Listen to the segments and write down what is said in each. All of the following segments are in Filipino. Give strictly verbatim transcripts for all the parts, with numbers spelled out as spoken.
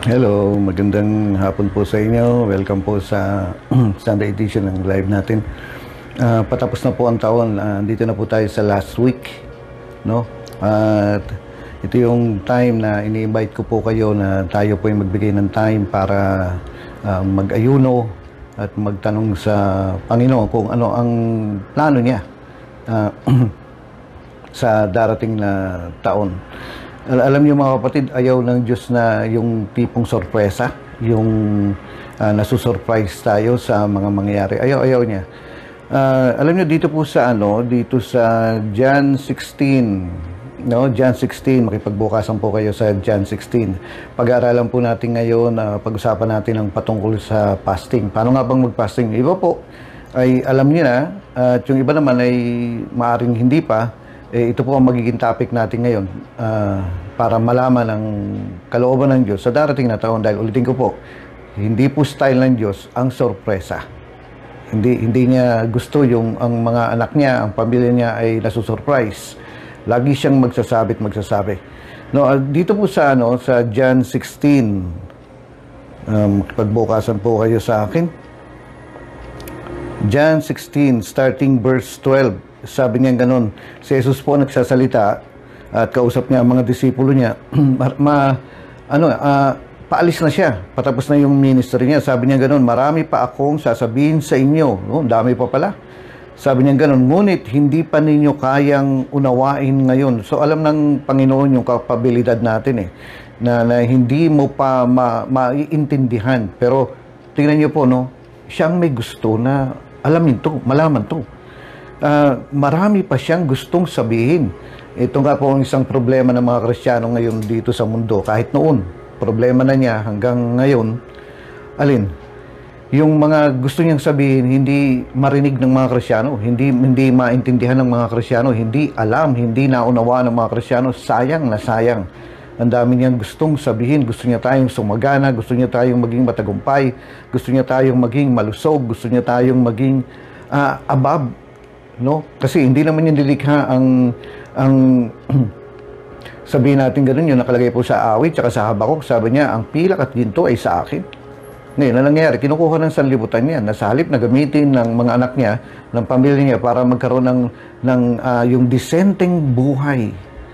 Hello, magandang hapon po sa inyo. Welcome po sa Sunday edition ng live natin. Ah, patapos na po ang taon. Ah, dito na po tayo sa last week, no? At ito yung time na ini-invite ko po kayo na tayo po ay magbigay ng time para ah, mag-ayuno at magtanong sa Panginoon kung ano ang plano niya ah, sa darating na taon. Al- alam niyo mga kapatid, ayaw ng Diyos na yung tipong sorpresa, yung uh, nasusurprise tayo sa mga mangyayari. Ayaw, ayaw niya. Ah, alam niyo dito po sa ano, dito sa John sixteen, no? John sixteen, makipagbukasan po kayo sa John sixteen. Pag-aaralan po natin ngayon, uh, pag-usapan natin ang patungkol sa fasting. Paano nga bang mag-fasting? Iba po ay alam niyo na, at yung iba naman ay maaring hindi pa. Eh, ito po ang magiging topic natin ngayon uh, para malaman ang kalooban ng Diyos sa darating na taon. Dahil ulitin ko po, hindi po style ng Diyos ang sorpresa. Hindi, hindi niya gusto yung ang mga anak niya, ang pamilya niya ay nasusurprise. Lagi siyang magsasabi at magsasabi. No, uh, dito po sa, ano, sa John sixteen, um, pagbukasan po kayo sa akin. John sixteen, starting verse twelve. Sabi niya ganun, si Jesus po nagsasalita at kausap niya ang mga disipulo niya. ma, ano, uh, paalis na siya. Patapos na yung ministry niya. Sabi niya ganun, marami pa akong sasabihin sa inyo. No, dami pa pala. Sabi niya ganun, ngunit hindi pa ninyo kayang unawain ngayon. So alam ng Panginoon yung kapabilidad natin eh. Na, na hindi mo pa ma, maiintindihan. Pero tingnan niyo po, no, siyang may gusto na alamin to, malaman to. Uh, marami pa siyang gustong sabihin. Ito nga po ang isang problema ng mga Kristiyano ngayon dito sa mundo. Kahit noon, problema na niya hanggang ngayon. Alin? Yung mga gusto niyang sabihin, hindi marinig ng mga Kristiyano, hindi, hindi maintindihan ng mga Kristiyano, hindi alam, hindi naunawa ng mga Kristiyano. Sayang na sayang. Ang dami niyang gustong sabihin. Gusto niya tayong sumagana, gusto niya tayong maging matagumpay, gusto niya tayong maging malusog, gusto niya tayong maging uh, above. No? Kasi hindi naman yung nilikha ang ang sabihin natin ganoon, yung nakalagay po sa awit tsaka sa Habakuk, sabi niya, ang pilak at ginto ay sa akin. Ngayon, ano nangyayari? Kinukuha ng sanlibutan niya na sa halip na gamitin ng mga anak niya, ng pamilya niya para magkaroon ng, ng uh, yung disenteng buhay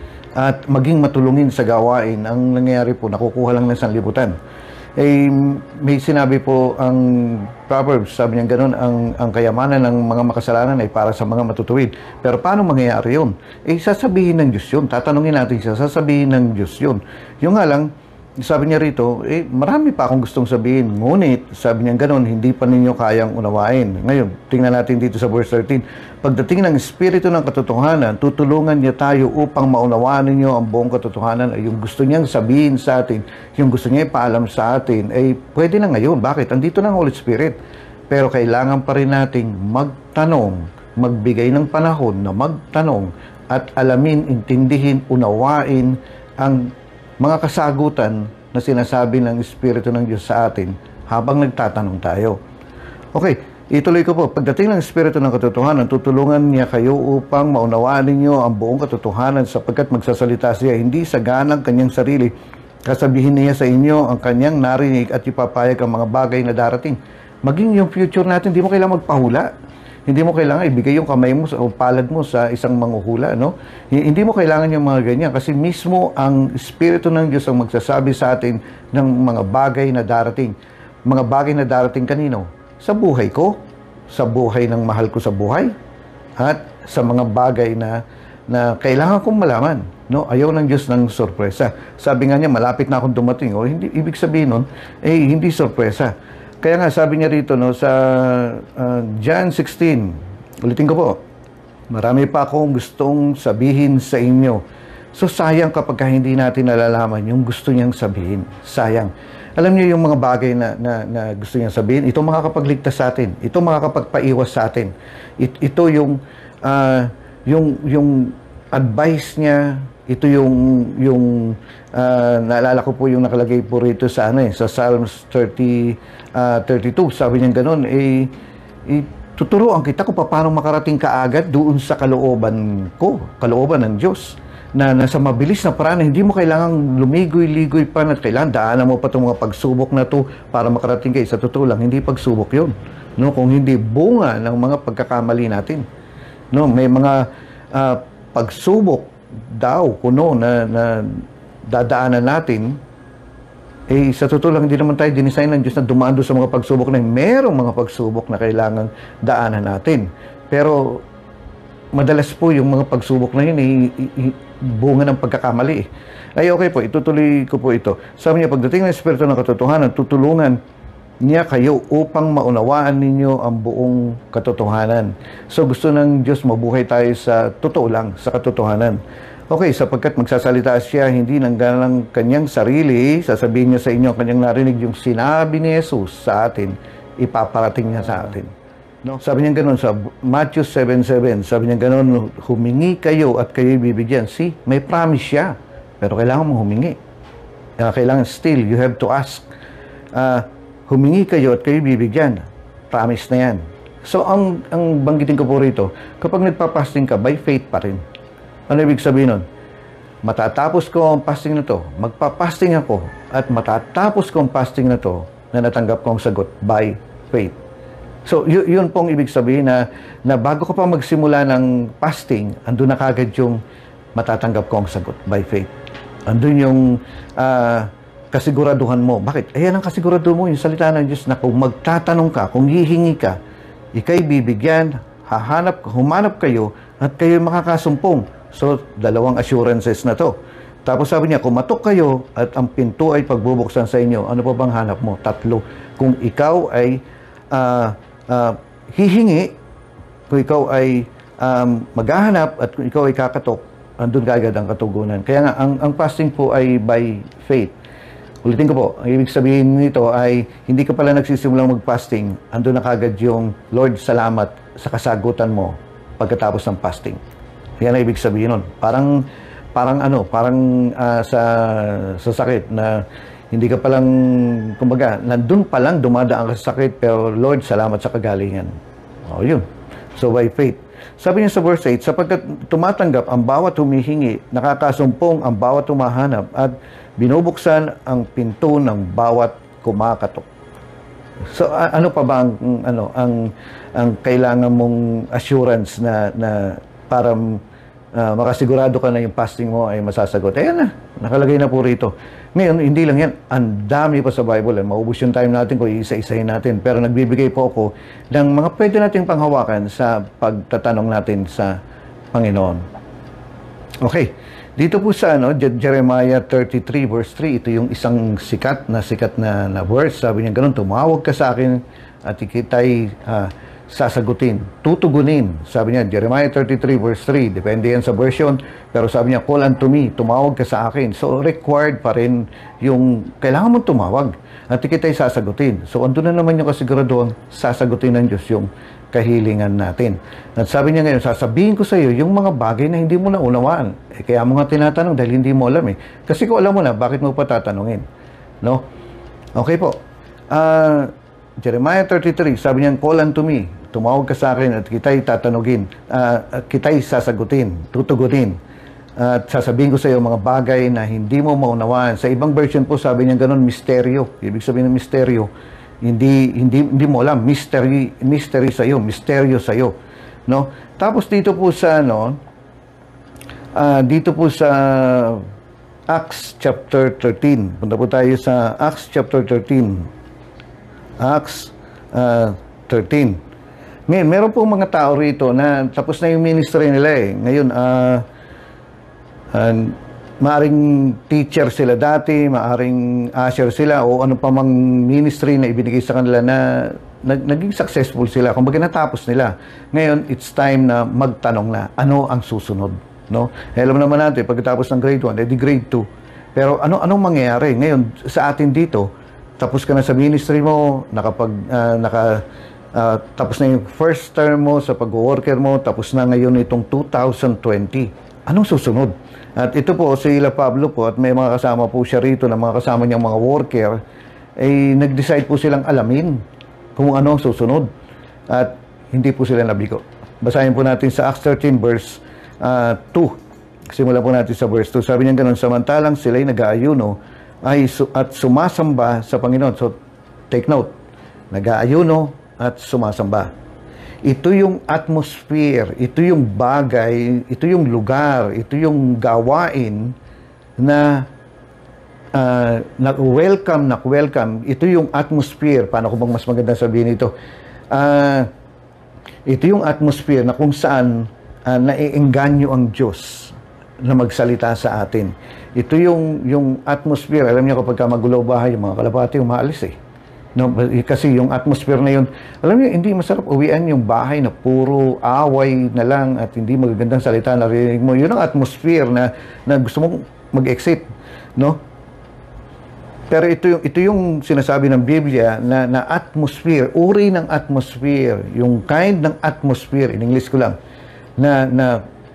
at maging matulungin sa gawain. Ang nangyayari po, nakukuha lang ng sanlibutan. Eh, may sinabi po ang Proverbs, sabi niya gano'n, ang, ang kayamanan ng mga makasalanan ay para sa mga matutuwid. Pero paano mangyayari yun? Eh, sasabihin ng Diyos yun. Tatanungin natin siya, sasabihin ng Diyos yun. Yung nga lang, sabi niya rito, eh, marami pa akong gustong sabihin. Ngunit, sabi niya gano'n, hindi pa ninyo kayang unawain. Ngayon, tingnan natin dito sa verse thirteen. Pagdating ng Espiritu ng katotohanan, tutulungan niya tayo upang maunawaan ninyo ang buong katotohanan. Ay yung gusto niyang sabihin sa atin, yung gusto niya ipaalam sa atin, ay pwede na ngayon. Bakit? Andito na ang Holy Spirit. Pero kailangan pa rin nating magtanong, magbigay ng panahon na magtanong at alamin, intindihin, unawain ang mga kasagutan na sinasabi ng Espiritu ng Diyos sa atin habang nagtatanong tayo. Okay, ituloy ko po. Pagdating ng Espiritu ng katotohanan, tutulungan niya kayo upang maunawaan ninyo ang buong katotohanan sapagkat magsasalita siya hindi sa ganang kanyang sarili. Kasabihin niya sa inyo ang kanyang narinig at ipapayag ang mga bagay na darating. Maging yung future natin, hindi mo kailangan magpahula. Hindi mo kailangan ibigay yung kamay mo o palad mo sa isang manghuhula, no? Hindi mo kailangan yung mga ganyan kasi mismo ang Espiritu ng Diyos ang magsasabi sa atin ng mga bagay na darating. Mga bagay na darating kanino? Sa buhay ko, sa buhay ng mahal ko sa buhay, at sa mga bagay na na kailangan kong malaman, no? Ayaw ng Diyos ng sorpresa. Sabi nga niya, malapit na akong dumating. O hindi ibig sabihin nun, eh hindi sorpresa. Kaya nga sabi niya rito, no, sa uh, John sixteen, ulitin ko po, marami pa akong gustong sabihin sa inyo. So sayang kapag hindi natin nalalaman yung gusto niyang sabihin. Sayang. Alam niyo yung mga bagay na, na, na gusto niyang sabihin, ito makakapagligtas sa atin. Ito makakapagpaiwas sa atin. It, ito yung, uh, yung, yung advice niya, ito yung, yung uh, naalala ko po yung nakalagay po rito sa, ano, eh, sa Psalms thirty, uh, thirty-two. Sabi niya ganun, eh, eh, tuturuan kita kung paano makarating ka agad doon sa kalooban ko, kalooban ng Diyos. na nasa mabilis na paraan, hindi mo kailangang lumigoy-ligoy pa, na kailangan daanan mo pa itong mga pagsubok na to para makarating kayo. Sa totoo lang, hindi pagsubok yun. No? Kung hindi bunga ng mga pagkakamali natin. No? May mga uh, pagsubok daw, kuno, na, na dadaanan natin, eh sa totoo lang, hindi naman tayo dinesign ng Diyos na dumaan doon sa mga pagsubok na merong mga pagsubok na kailangan daanan natin. Pero madalas po yung mga pagsubok na yun eh, bunga ng pagkakamali eh. Ay okay po, itutuloy ko po ito. Sabi niya, pagdating ng Espiritu ng katotohanan, tutulungan niya kayo upang maunawaan ninyo ang buong katotohanan. So gusto ng Diyos mabuhay tayo sa totoo lang, sa katotohanan. Okay, sapagkat magsasalita siya hindi ng ganang kanyang sarili, sasabihin niya sa inyo ang kanyang narinig, yung sinabi ni Jesus sa atin, ipaparating niya sa atin. No? Sabi niya gano'n sa Matthew seven seven, sabi niya gano'n, humingi kayo at kayo bibigyan. See, may promise siya, pero kailangan mong humingi. Uh, kailangan still, you have to ask. Uh, humingi kayo at kayo bibigyan. Promise na yan. So, ang, ang banggitin ko po rito, kapag nagpa-fasting ka, by faith pa rin. Ano ibig sabihin nun? Matatapos ko ang fasting na to, magpa-fasting ako, at matatapos ko ang fasting na to, na natanggap ko ang sagot by faith. So, y- yun pong ibig sabihin na, na bago ka pa magsimula ng fasting, andun na kagad yung matatanggap ko ang sagot by faith. Andun yung uh, kasiguraduhan mo. Bakit? Ayan ang kasigurado mo, yung salita ng Diyos na kung magtatanong ka, kung hihingi ka, ikay bibigyan, hahanap, humanap kayo, at kayo makakasumpong. So, dalawang assurances na to. Tapos sabi niya, kumatok kayo at ang pinto ay pagbubuksan sa inyo. Ano pa bang hanap mo? Tatlo. Kung ikaw ay uh, uh, hihingi, kung ikaw ay um, maghahanap at kung ikaw ay kakatok, andun kagad ang katugunan. Kaya nga, ang, ang fasting po ay by faith. Ulitin ko po, ang ibig sabihin nito ay hindi ka pala nagsisimulang mag-fasting, andun na kagad yung Lord, salamat sa kasagutan mo pagkatapos ng fasting. Yan ang ibig sabihin nun. Parang, parang ano, parang uh, sa, sa sakit na hindi ka palang, kumbaga, nandun pa lang dumadaan ka sa sakit, pero Lord, salamat sa kagalingan. O, yun. So, by faith. Sabi niya sa verse eight, sapagkat tumatanggap ang bawat humihingi, nakakasumpong ang bawat humahanap, at binubuksan ang pinto ng bawat kumakatok. So, uh, ano pa ba ang, ano, ang, ang kailangan mong assurance na, na para uh, makasigurado ka na yung fasting mo ay masasagot? Ayan na, nakalagay na po rito. Ngayon, hindi lang yan, ang dami pa sa Bible. Eh. Maubos yung time natin kung isa-isahin natin. Pero nagbibigay po ako ng mga pwede nating panghawakan sa pagtatanong natin sa Panginoon. Okay, dito po sa ano, Jeremiah thirty-three verse three, ito yung isang sikat na sikat na, na verse. Sabi niya ganun, tumawag ka sa akin at ikitay uh, sasagutin, tutugunin. Sabi niya, Jeremiah thirty-three verse three, depende yan sa version, pero sabi niya, call unto me, tumawag ka sa akin. So, required pa rin yung, kailangan mong tumawag at ikitay sasagutin. So, andun na naman yung kasiguraduhan, sasagutin ng Diyos yung kahilingan natin. At sabi niya ngayon, sasabihin ko sa iyo yung mga bagay na hindi mo na unawaan. Eh, kaya mo nga tinatanong dahil hindi mo alam eh. Kasi kung alam mo na, bakit mo pa tatanungin? No? Okay po. Ah... Uh, Jeremiah thirty-three, sabi niya, call unto me, tumawag ka sa akin at kita'y tatanugin, uh, at kita'y sasagutin, tutugunin. Uh, at sasabihin ko sa iyo mga bagay na hindi mo maunawaan. Sa ibang version po, sabi niya ganun, misteryo. Ibig sabihin ng misteryo, hindi, hindi, hindi mo alam, mystery, mystery sa iyo, misteryo sa iyo. No? Tapos dito po sa, ano, uh, dito po sa Acts chapter thirteen. Punta po tayo sa Acts chapter thirteen. Acts uh, thirteen. Ngayon, meron po mga tao rito na tapos na yung ministry nila eh. Ngayon, uh, uh, maaring teacher sila dati, maaring usher sila, o ano pa mang ministry na ibinigay sa kanila na nag naging successful sila. Kung baga natapos nila. Ngayon, it's time na magtanong na, ano ang susunod? No? Eh, alam naman natin, pagkatapos ng grade one, edi grade two. Pero ano anong mangyayari? Ngayon, sa atin dito, tapos ka na sa ministry mo, nakapag, uh, naka, uh, tapos na yung first term mo sa pag-worker mo, tapos na ngayon itong two thousand twenty. Anong susunod? At ito po, si Ila Pablo po, at may mga kasama po siya rito, na mga kasama niyang mga worker, ay nag-decide po silang alamin kung ano ang susunod. At hindi po sila nabigo. Basahin po natin sa Acts thirteen verse uh, two. Simulan po natin sa verse two. Sabi niya ganun, samantalang sila'y nag-aayuno ay su- at sumasamba sa Panginoon. So, take note, nag-aayuno at sumasamba. Ito yung atmosphere, ito yung bagay, ito yung lugar, ito yung gawain na uh, na-welcome, na-welcome. Ito yung atmosphere. Paano ko bang mas maganda sabihin ito? Uh, ito yung atmosphere na kung saan uh, naiengganyo ang Diyos na magsalita sa atin. Ito yung, yung atmosphere. Alam niyo kapag magulo bahay, yung mga kalapati umaalis eh. No, kasi yung atmosphere na yun, alam niyo, hindi masarap uwian yung bahay na puro away na lang at hindi magagandang salita na narinig mo. Yun ang atmosphere na, na gusto mong mag-exit. No? Pero ito yung, ito yung sinasabi ng Biblia na, na atmosphere, uri ng atmosphere, yung kind ng atmosphere, in English ko lang, na, na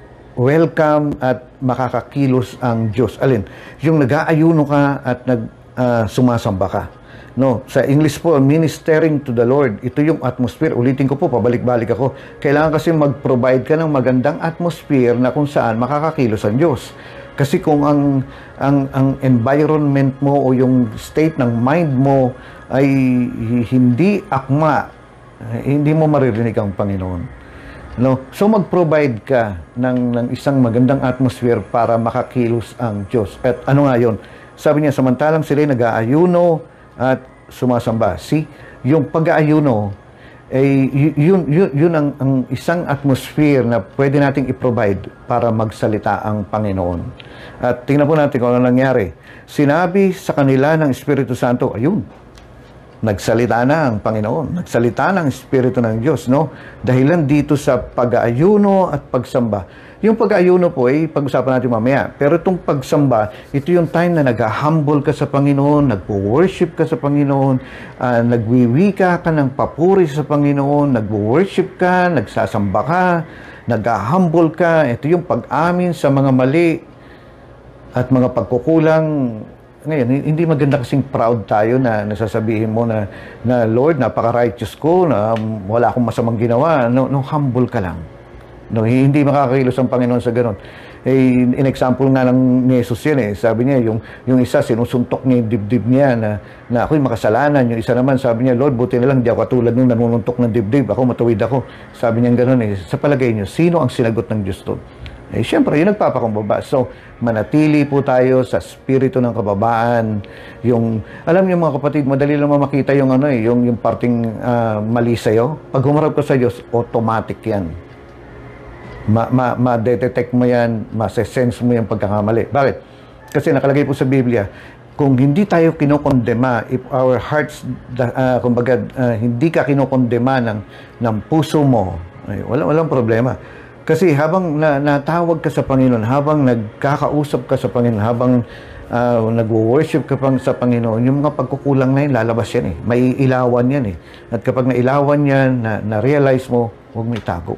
welcome at makakakilos ang Diyos. Alin? Yung nag-aayuno ka at nag, uh, sumasamba ka. No, sa English po, ministering to the Lord. Ito yung atmosphere. Ulitin ko po, pabalik-balik ako. Kailangan kasi mag-provide ka ng magandang atmosphere na kung saan makakakilos ang Diyos. Kasi kung ang, ang, ang environment mo o yung state ng mind mo ay hindi akma, hindi mo maririnig ang Panginoon. No? So mag-provide ka ng, ng isang magandang atmosphere para makakilos ang Diyos. At ano nga yun? Sabi niya, samantalang sila nag-aayuno at sumasamba. See, yung pag-aayuno, eh, yun, yun, yun ang, ang isang atmosphere na pwede nating i-provide para magsalita ang Panginoon. At tingnan po natin kung ano nangyari. Sinabi sa kanila ng Espiritu Santo, ayun, nagsalita na ang Panginoon. Nagsalita ng Espiritu ng Diyos, no? Dahilan dito sa pag-aayuno at pagsamba. Yung pag-aayuno po ay pag-usapan natin mamaya. Pero itong pagsamba, ito yung time na nag-humble ka sa Panginoon, nagpo-worship ka sa Panginoon, uh, nagwiwika ka ng papuri sa Panginoon, nagwo-worship ka, nagsasamba ka, nag-humble ka. Ito yung pag-amin sa mga mali at mga pagkukulang. Ngayon, hindi maganda kasing proud tayo na nasasabihin mo na, na Lord, napaka-righteous ko, na um, wala akong masamang ginawa. No, no, humble ka lang. No, hindi makakakilos ang Panginoon sa ganun. Eh, in example nga ng ni Jesus yan eh. Sabi niya, yung, yung isa, sinusuntok niya yung dibdib niya na, na ako'y makasalanan. Yung isa naman, sabi niya, Lord, buti na lang, di ako katulad nung nanununtok ng dibdib. Ako, matuwid ako. Sabi niya ganun eh. Sa palagay niyo, sino ang sinagot ng Diyos doon? Eh, syempre, yung nagpapakumbaba. So, manatili po tayo sa spirito ng kababaan. Yung, alam niyo mga kapatid, madali lang makita yung ano eh, yung, yung parting uh, mali sa'yo. Pag humarap ka sa Diyos, automatic yan. Ma-detect ma, ma mo yan, ma-sense mo yung pagkakamali. Bakit? Kasi nakalagay po sa Biblia, kung hindi tayo kinokondema, if our hearts, uh, kumbaga, uh, hindi ka kinokondema ng, ng puso mo, ay, walang, walang problema. Kasi habang na, natawag ka sa Panginoon, habang nagkakausap ka sa Panginoon, habang uh, nagwo-worship ka pang sa Panginoon, yung mga pagkukulang na yun, lalabas yan eh. May ilawan yan eh. At kapag nailawan yan, na, na-realize mo, huwag mo itago.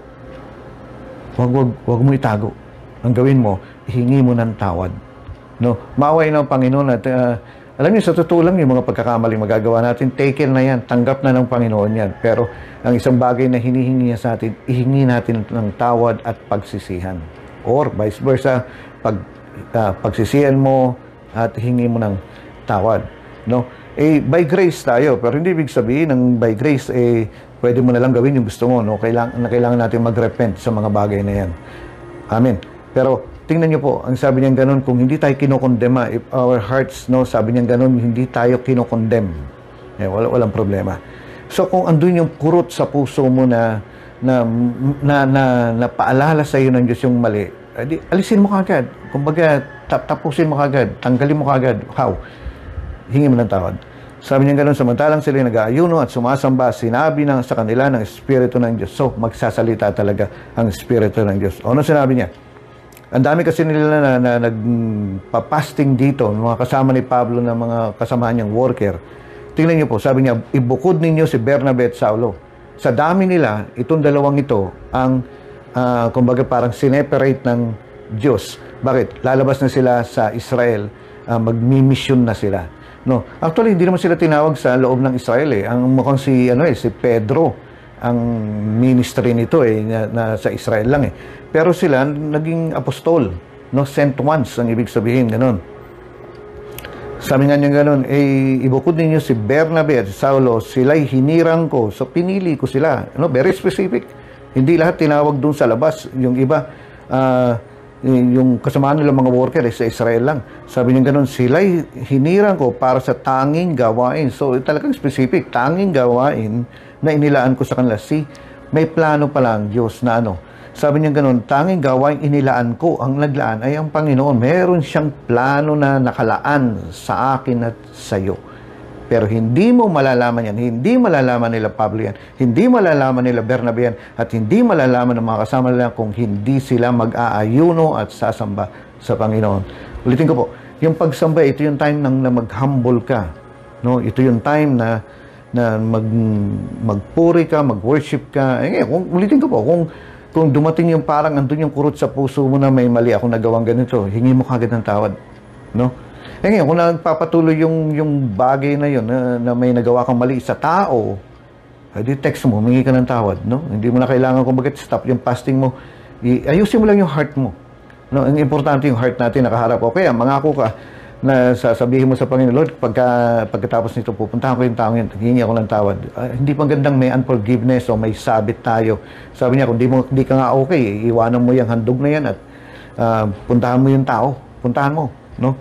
Huwag, huwag, huwag mo itago. Ang gawin mo, ihingi mo ng tawad. No? Maaway ng Panginoon at uh, alam niyo, sa totoo lang yung mga pagkakamaling magagawa natin, taken na yan, tanggap na ng Panginoon yan. Pero ang isang bagay na hinihingi niya sa atin, ihingi natin ng tawad at pagsisihan. Or vice versa, pag, uh, pagsisihan mo at hingi mo ng tawad. No? Eh, by grace tayo, pero hindi ibig sabihin ng by grace, eh, pwede mo na lang gawin yung gusto mo, no? Kailangan, na kailangan natin mag-repent sa mga bagay na yan. Amen. Pero, tingnan nyo po, ang sabi niyan ganun, kung hindi tayo kinokondema, if our hearts, no, sabi niyan ganun, hindi tayo kinokondem. Eh, wala, walang problema. So, kung andun yung kurot sa puso mo na, na, na, na, na paalala sa iyo ng Diyos yung mali, edi, alisin mo kagad. Kumbaga, tap tapusin mo kagad, tanggalin mo kagad. How? Hingi mo ng tawad. Sabi niya gano'n, samantalang sila nag-aayuno at sumasamba, sinabi ng, sa kanila ng Espiritu ng Diyos. So, magsasalita talaga ang Espiritu ng Diyos. O, ano sinabi niya? Ang dami kasi nila na, na, na nagpa-fasting dito, mga kasama ni Pablo na mga kasama niyang worker. Tingnan niyo po, sabi niya, ibukod ninyo si Bernabe at Saulo. Sa dami nila, itong dalawang ito, ang, uh, kumbaga parang sineperate ng Diyos. Bakit? Lalabas na sila sa Israel, uh, magmi-mission na sila. No, actually hindi naman sila tinawag sa loob ng Israel eh. Ang mukhang si ano eh si Pedro ang ministry nito eh na, na sa Israel lang eh. Pero sila naging apostol. No, sent once ang ibig sabihin, ganun. Sabi nga niya ganun, eh, ibukod ninyo si Bernabe at si Saulo, sila'y hinirang ko. So, pinili ko sila. No, very specific. Hindi lahat tinawag dun sa labas. Yung iba, ah, uh, yung kasamaan nila mga worker eh, sa Israel lang. Sabi niya ganun, sila'y hinirang ko para sa tanging gawain. So, talagang specific, tanging gawain na inilaan ko sa kanila. See, may plano pala ang Diyos na ano. Sabi niya ganun, tanging gawain inilaan ko. Ang naglaan ay ang Panginoon. Meron siyang plano na nakalaan sa akin at sa iyo. Pero hindi mo malalaman yan. Hindi malalaman nila Pablo yan. Hindi malalaman nila Bernabe yan. At hindi malalaman ng mga kasama nila kung hindi sila mag-aayuno at sasamba sa Panginoon. Ulitin ko po, yung pagsamba, ito yung time nang na mag-humble ka. No? Ito yung time na na mag, magpuri ka, mag-worship ka. Eh, kung, ulitin ko po, kung kung dumating yung parang andun yung kurot sa puso mo na may mali ako nagawang ganito, hingi mo kagad ng tawad. No? Eh ngayon, kung nagpapatuloy yung, yung bagay na yun, na, na may nagawa kang mali sa tao, edi text mo, humingi ka ng tawad. No? Hindi mo na kailangan kung bakit stop yung fasting mo. I, ayusin mo lang yung heart mo. No? Ang importante yung heart natin nakaharap. Okay, mangako ka na sasabihin mo sa Panginoon, Lord, pagka, pagkatapos nito, pupuntahan ko yung taong yun, hingi ako ng tawad. Uh, hindi pang gandang may unforgiveness o may sabit tayo. Sabi niya, kung di, mo, di ka nga okay, iwanan mo yung handog na yan at uh, puntahan mo yung tao. Puntahan mo. No?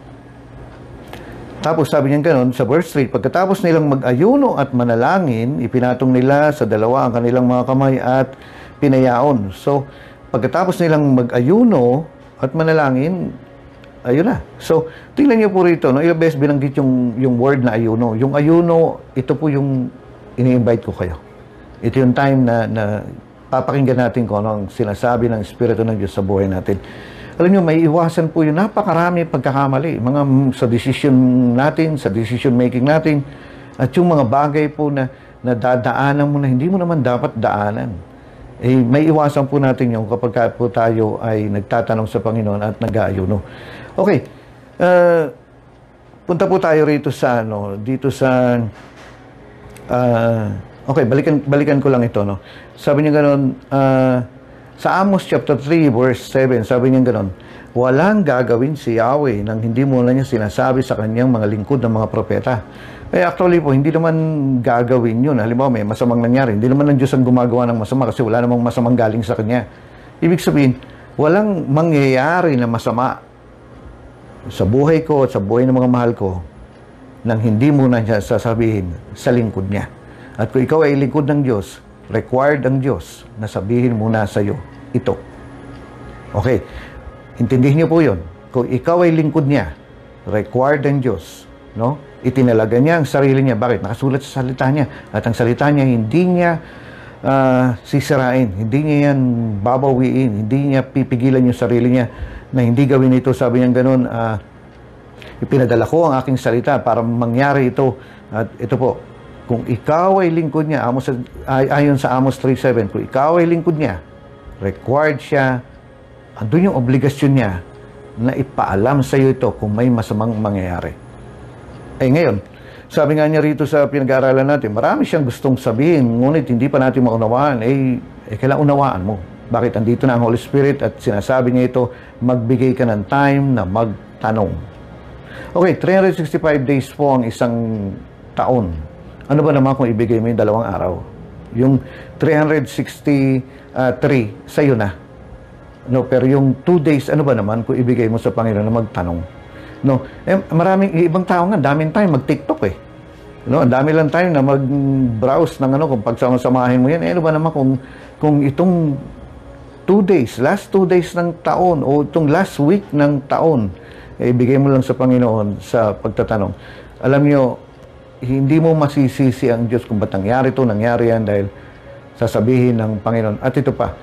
Tapos sabi niya gano'n, sa verse three, pagkatapos nilang mag-ayuno at manalangin, ipinatong nila sa dalawa ang kanilang mga kamay at pinayaon. So, pagkatapos nilang mag-ayuno at manalangin, ayun na. So, tingnan niyo po rito, no? Ilang beses binanggit yung, yung word na ayuno. Yung ayuno, ito po yung ini-invite ko kayo. Ito yung time na, na papakinggan natin kung ano ang sinasabi ng Espiritu ng Diyos sa buhay natin. Alam niyo, may iwasan po yun. Napakarami pagkakamali. Mga sa decision natin, sa decision making natin, at yung mga bagay po na, na dadaanan mo na hindi mo naman dapat daanan. Eh, may iwasan po natin yung kapag po tayo ay nagtatanong sa Panginoon at nag-aayuno. Okay. Uh, punta po tayo rito sa, ano, dito sa, uh, okay, balikan, balikan ko lang ito, no. Sabi niya gano'n, uh, sa Amos chapter three, verse seven, sabi niya gano'n, walang gagawin si Yahweh nang hindi mo na niya sinasabi sa kanyang mga lingkod ng mga propeta. Eh, actually po, hindi naman gagawin yun. Halimbawa, may masamang nangyari. Hindi naman ng Diyos ang gumagawa ng masama kasi wala namang masamang galing sa Kanya. Ibig sabihin, walang mangyayari na masama sa buhay ko at sa buhay ng mga mahal ko nang hindi mo na siya sasabihin sa lingkod niya. At kung ikaw ay lingkod ng Diyos, required ang Diyos na sabihin muna sa iyo ito. Okay. Intindihin niyo po yun. Kung ikaw ay lingkod niya, required ang Diyos, no? Itinalaga niya ang sarili niya. Bakit? Nakasulat sa salita niya. At ang salita niya, hindi niya uh, sisirain. Hindi niya yan babawiin. Hindi niya pipigilan yung sarili niya na hindi gawin ito. Sabi niya ganun, uh, ipinadala ko ang aking salita para mangyari ito. At ito po, kung ikaw ay lingkod niya, Amos, ay, ayon sa Amos three seven, kung ikaw ay lingkod niya, required siya, andun yung obligasyon niya na ipaalam sa iyo ito kung may masamang mangyayari. Eh ngayon, sabi nga niya rito sa pinag-aaralan natin, marami siyang gustong sabihin, ngunit hindi pa natin maunawaan. Eh, eh kailangan unawaan mo. Bakit? Andito na ang Holy Spirit at sinasabi niya ito, magbigay ka ng time na magtanong. Okay, three hundred sixty-five days po ang isang taon. Ano ba naman kung ibigay mo yung dalawang araw? Yung three hundred sixty-three, sa'yo na. No, pero yung two days, ano ba naman kung ibigay mo sa Panginoon na magtanong? No, eh, maraming ibang tao nga, daming time mag-TikTok eh. No, ang dami lang time na mag-browse ng ano kung pagsama-samahin mo yan. Eh, ano ba naman kung kung itong two days, last two days ng taon o itong last week ng taon, eh, ibigay mo lang sa Panginoon sa pagtatanong. Alam niyo, hindi mo masisisi ang Diyos kung ba't nangyari ito, nangyari yan dahil sasabihin ng Panginoon. At ito pa,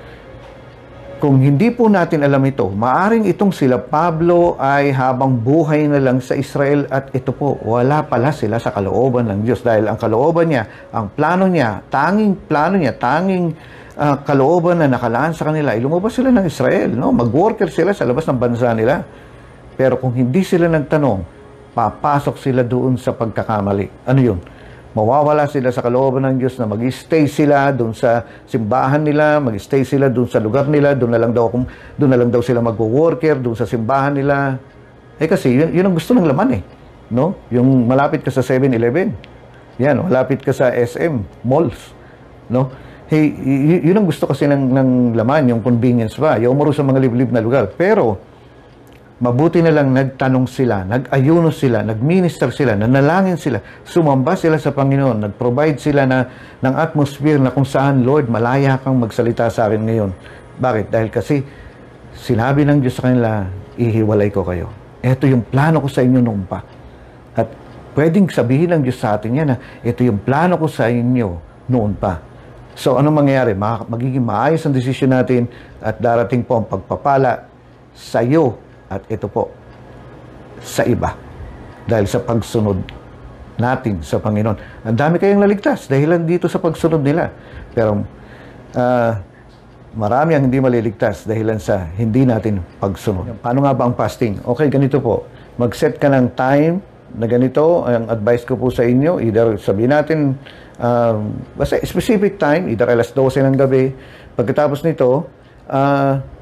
kung hindi po natin alam ito, maaring itong sila Pablo ay habang buhay na lang sa Israel at ito po, wala pala sila sa kalooban ng Diyos dahil ang kalooban niya, ang plano niya, tanging plano niya, tanging uh, kalooban na nakalaan sa kanila, ilumabas sila ng Israel, no? Mag-worker sila sa labas ng bansa nila. Pero kung hindi sila nagtanong, papasok sila doon sa pagkakamali. Ano yun? Mawawala sila sa kalooban ng Diyos na mag-stay sila doon sa simbahan nila, mag-stay sila doon sa lugar nila, doon na lang daw, kung, doon na lang daw sila mag-worker, doon sa simbahan nila. Eh kasi, yun, yun ang gusto ng laman eh. No? Yung malapit ka sa seven eleven. Yan, malapit ka sa S M, malls. No? Hey, y- yun ang gusto kasi ng, ng laman, yung convenience ba. Yung umaro sa mga liblib na lugar. Pero, mabuti na lang nagtanong sila, nag-ayuno sila, nag-minister sila, nanalangin sila, sumamba sila sa Panginoon, nag-provide sila na, ng atmosphere na kung saan, Lord, malaya kang magsalita sa akin ngayon. Bakit? Dahil kasi sinabi ng Diyos sa kanila, ihiwalay ko kayo. Ito yung plano ko sa inyo noon pa. At pwedeng sabihin ng Diyos sa atin yan na, ito yung plano ko sa inyo noon pa. So, ano mangyayari? Magiging maayos ang desisyon natin at darating po ang pagpapala sa iyo at ito po, sa iba. Dahil sa pagsunod natin sa Panginoon. Ang dami kayong naligtas dahil dito sa pagsunod nila. Pero, uh, marami ang hindi maliligtas dahil sa hindi natin pagsunod. Paano nga ba ang fasting? Okay, ganito po. Mag-set ka ng time na ganito. Ang advice ko po sa inyo, either sabihin natin, uh, basta specific time, either alas dose ng gabi. Pagkatapos nito, ah, uh,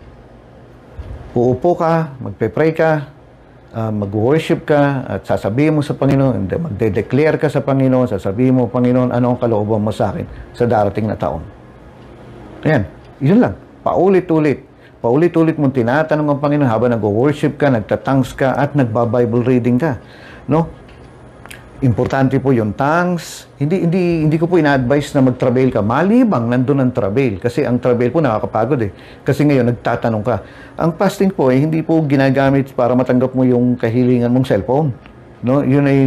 uupo ka, magpe-pray ka, uh, mag-worship ka, at sasabihin mo sa Panginoon, magde-declare ka sa Panginoon, sasabihin mo, Panginoon, ano ang kalooban mo sa akin sa darating na taon. Ayan, yun lang. Paulit-ulit. Paulit-ulit mong tinatanong ang Panginoon habang nag-worship ka, nagtatangs ka, at nagba-Bible reading ka. No? Importante po yung tangs. Hindi, hindi, hindi ko po ina-advise na mag-travel ka. Malibang nandun ang travel. Kasi ang travel po nakakapagod eh. Kasi ngayon, nagtatanong ka. Ang fasting po eh, hindi po ginagamit para matanggap mo yung kahilingan mong cellphone. No? Yun ay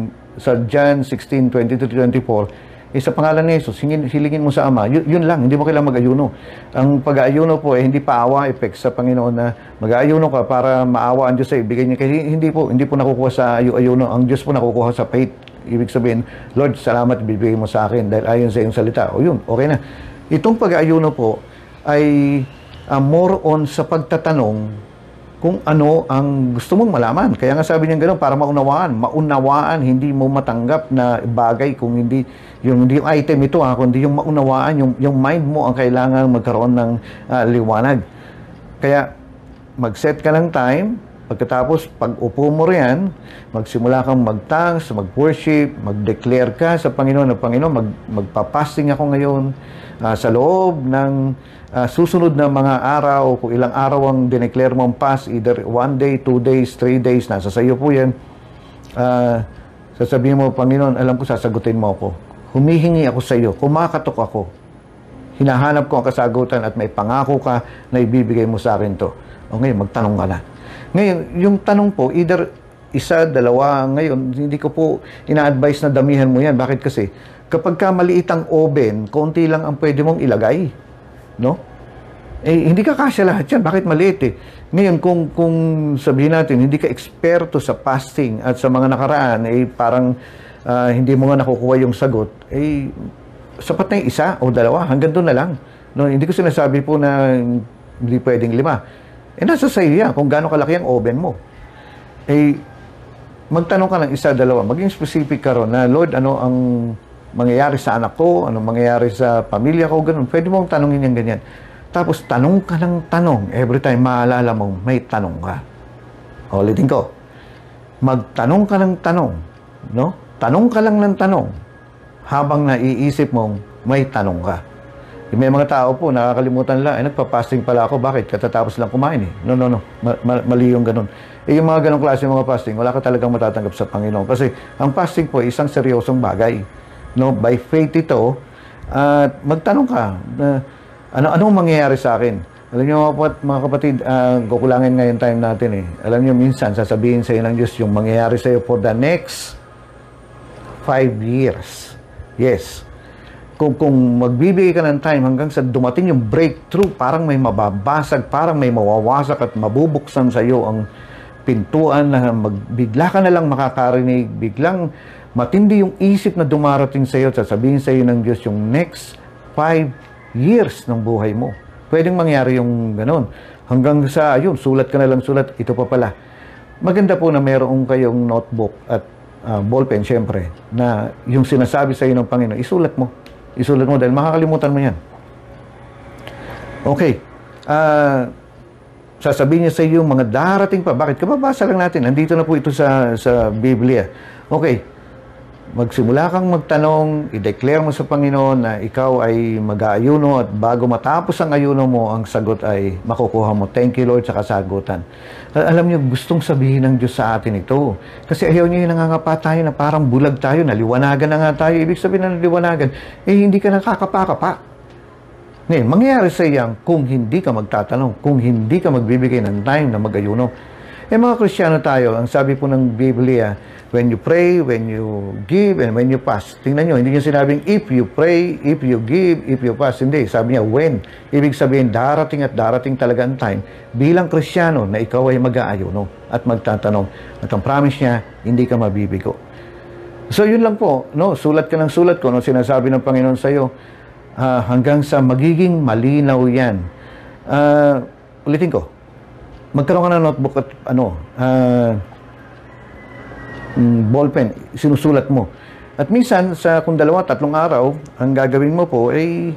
sa John sixteen, twenty-two to twenty-four. Eh, sa pangalan ni Jesus, hilingin mo sa Ama. Yun, yun lang, hindi mo kailangan mag-ayuno. Ang pag-ayuno po eh, hindi paawa effect sa Panginoon na mag-ayuno ka para maawa ang Diyos sa ibigay niya. Kasi hindi po, hindi po nakukuha sa ayu-ayuno. Ang Diyos po nakukuha sa faith. Ibig sabihin, Lord, salamat, bibigay mo sa akin dahil ayon sa iyong salita. O yun, okay na. Itong pag-ayuno po ay uh, more on sa pagtatanong kung ano ang gusto mong malaman. Kaya nga sabi niya gano'n, para maunawaan. Maunawaan, hindi mo matanggap na bagay kung hindi yung, hindi yung item ito, ha, kundi yung maunawaan, yung, yung mind mo ang kailangan magkaroon ng uh, liwanag. Kaya, mag-set ka ng time, pagkatapos, pag upo mo riyan, magsimula kang mag-thanks, mag-worship, mag-declare ka sa Panginoon, na Panginoon, mag, magpa-fasting ako ngayon uh, sa loob ng Uh, susunod na mga araw, kung ilang araw ang dineclare mong fast, either one day, two days, three days, nasa sayo po yan. Uh, sasabihin mo, Panginoon, alam ko sasagutin mo ako. Humihingi ako sa iyo, kumakatok ako. Hinahanap ko ang kasagutan at may pangako ka na ibibigay mo sa akin to. O ngayon, magtanong ka na. Ngayon, yung tanong po, either isa, dalawa, ngayon, hindi ko po ina-advise na damihan mo yan. Bakit kasi? Kapag ka maliit ang oven, konti lang ang pwede mong ilagay. No? Eh, hindi ka kasya lahat yan. Bakit maliit eh? Ngayon, kung, kung sabihin natin, hindi ka eksperto sa fasting at sa mga nakaraan, eh, parang uh, hindi mo nga nakukuha yung sagot, eh, sapat na yung isa o dalawa. Hanggang doon na lang. No? Hindi ko sinasabi po na hindi pwedeng lima. Eh, nasa sa'yo yan kung gaano kalaki ang oven mo. Eh, magtanong ka ng isa, dalawa. Maging specific ka ron na, Lord, ano ang mangyayari sa anak ko, anong mangyayari sa pamilya ko, ganun. Pwede mong tanongin yan ganyan. Tapos, tanong ka ng tanong. Every time maalala mong may tanong ka. Ulitin ko. Magtanong ka ng tanong. No? Tanong ka lang ng tanong. Habang naiisip mong may tanong ka. May mga tao po, nakakalimutan lang, eh, nagpa-fasting pala ako. Bakit? Katatapos lang kumain eh. No, no, no. Ma- ma- mali yung ganun. Eh, yung mga ganong klase mga fasting, wala ka talagang matatanggap sa Panginoon. Kasi, ang fasting po, isang seryosong bagay. No, by faith ito, at uh, magtanong ka, uh, ano anong mangyayari sa akin? Alam niyo mga, mga kapatid, uh, kukulangin ngayon time natin eh. Alam niyo minsan sasabihin sa iyo ng Diyos yung mangyayari sa iyo for the next five years. Yes. Kung kung magbibigay ka ng time hanggang sa dumating yung breakthrough, parang may mababasag, parang may mawawasak at mabubuksan sa iyo ang pintuan na magbigla ka na lang makakarinig, biglang matindi yung isip na dumarating sa iyo at sasabihin sa iyo ng Diyos yung next five years ng buhay mo. Pwedeng mangyari yung ganun. Hanggang sa, ayun, sulat ka na lang sulat, ito pa pala. Maganda po na meron kayong notebook at uh, ballpen, syempre, na yung sinasabi sa iyo ng Panginoon, isulat mo. Isulat mo dahil makakalimutan mo yan. Okay. Uh, sasabihin niya sa iyo mga darating pa. Bakit? Kababasa lang natin. Nandito na po ito sa, sa Biblia. Okay. Magsimula kang magtanong, i-declare mo sa Panginoon na ikaw ay mag-aayuno at bago matapos ang ayuno mo, ang sagot ay makukuha mo. Thank you, Lord, sa kasagutan. Alam niyo, gustong sabihin ng Diyos sa atin ito. Kasi ayaw niyo yung nangangapa tayo na parang bulag tayo, naliwanagan na nga tayo. Ibig sabihin na naliwanagan, eh hindi ka nakakapa-kapa. Ngayon, mangyayari sa iyan kung hindi ka magtatanong, kung hindi ka magbibigay ng time na mag-ayuno. Eh mga Kristiyano tayo, ang sabi po ng Biblia, when you pray, when you give, and when you fast. Tingnan nyo, hindi nyo sinabing if you pray, if you give, if you fast. Hindi, sabi niya when. Ibig sabihin, darating at darating talaga ang time bilang Kristiyano na ikaw ay mag-aayuno at magtatanong. At ang promise niya, hindi ka mabibigo. So yun lang po, no? Sulat ka ng sulat ko, no? Sinasabi ng Panginoon sa iyo, uh, hanggang sa magiging malinaw yan. Uh, ulitin ko, magkaroon ka ng notebook at ano, uh, ballpen, sinusulat mo. At minsan, sa kung dalawa, tatlong araw, ang gagawin mo po ay